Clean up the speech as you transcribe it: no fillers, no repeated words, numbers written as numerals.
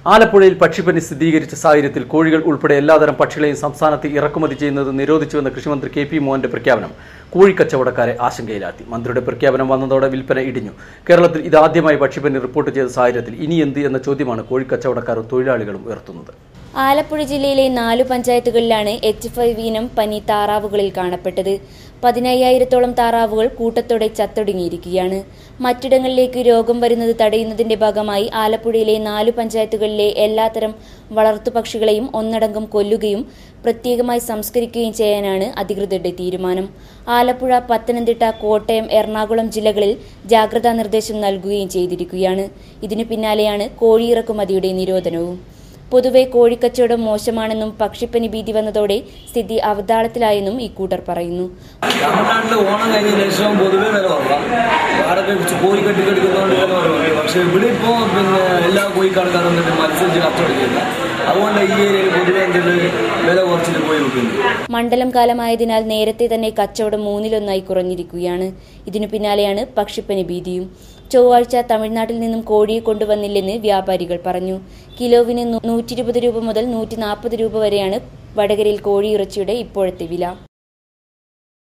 ആലപ്പുഴയിൽ പക്ഷിപ്പനി സ്ഥിരീകരിച്ച സാഹചര്യത്തിൽ കോഴികൾ ഉൾപ്പെടെ എല്ലാതരം പക്ഷികളെയും സംസ്ഥാനത്ത് ഇറക്കുമതി ചെയ്യുന്നത് നിരോധിച്ചുവെന്ന കൃഷിമന്ത്രി കെ പി മോഹന്റെ പ്രഖ്യാപനം കോഴിക്കച്ചവടക്കാരെ ആശങ്കയിലാക്കി. മന്ത്രിയുടെ പ്രഖ്യാപനം വന്നതോടെ വിൽപ്പന ഇടിഞ്ഞു. കേരളത്തിൽ ഇതാദ്യമായി പക്ഷിപ്പനി റിപ്പോർട്ട് ചെയ്ത സാഹചര്യത്തിൽ ഇനി എന്ത് എന്ന ചോദ്യമാണ് കോഴിക്കച്ചവടക്കാരും തൊഴിലാളികളും ഉയർത്തുന്നത്. ആലപ്പുഴ ജില്ലയിലെ 4 പഞ്ചായത്തുകളിലാണ് H5 ഇനം പനി താറാവുകളിൽ കാണപ്പെട്ടത്. 15,000-ഓളം താറാവുകൾ കൂട്ടത്തോടെ ചത്തൊടുങ്ങിയിരിക്കുകയാണ്. മറ്റിടങ്ങളിലേക്ക് രോഗം വരുന്നത് തടയുന്നതിന്റെ ഭാഗമായി ആലപ്പുഴയിലെ 4 പഞ്ചായത്തുകളിലെ എല്ലാത്തരം വളർത്തുപക്ഷികളെയും ഒന്നടങ്കം കൊല്ലുകയും പ്രത്യേകമായി സംസ്കരിക്കുകയും ചെയ്യാനാണ് അധികൃതരുടെ തീരുമാനം. ആലപ്പുഴ, പത്തനംതിട്ട, കോട്ടയം, എറണാകുളം ജില്ലകളിൽ ജാഗ്രതാ നിർദ്ദേശം നൽകുകയും ചെയ്തിരിക്കുകയാണ്. ഇതിനു പിന്നാലെയാണ് കോഴി ഇറക്കുമതിയുടെ നിരോധനവും. പൊതുവെ കോഴിക്കച്ചവടം മോശമാണെന്നും പക്ഷിപ്പനി ഭീതി വന്നതോടെ സ്ഥിതി അവതാളത്തിലായെന്നും ഇക്കൂട്ടർ പറയുന്നു. തമിഴ്നാട്ടിലെ ഓണം കഴിഞ്ഞ ശേഷം പൊതുവെ വില കുറവാണ്. കോഴി കെട്ടിക്കെടുക്കുന്നതുകൊണ്ട് പക്ഷെ ഇവിടെ ഇപ്പോൾ എല്ലാ കോഴിക്കാർക്കാരും മത്സരിച്ച് കച്ചവടമില്ല. അതുകൊണ്ട് ഈ ഏരിയയിൽ പൊതുവെ വില കുറച്ചിട്ട് പോയി വെക്കുന്നു. മണ്ഡലം കാലമായതിനാൽ നേരത്തെ തന്നെ കച്ചവടം 1/3 കുറഞ്ഞിരിക്കുകയാണ്. ഇതിനു പിന്നാലെയാണ് പക്ഷിപ്പനി ഭീതിയും. ചൊവ്വാഴ്ച തമിഴ്നാട്ടിൽ നിന്നും കോഴിയെ കൊണ്ടുവന്നില്ലെന്ന് വ്യാപാരികൾ പറഞ്ഞു. കിലോവിന് 120 രൂപ മുതൽ 140 രൂപ വരെയാണ് വടകരയിൽ കോഴിയിറച്ചിയുടെ ഇപ്പോഴത്തെ വില.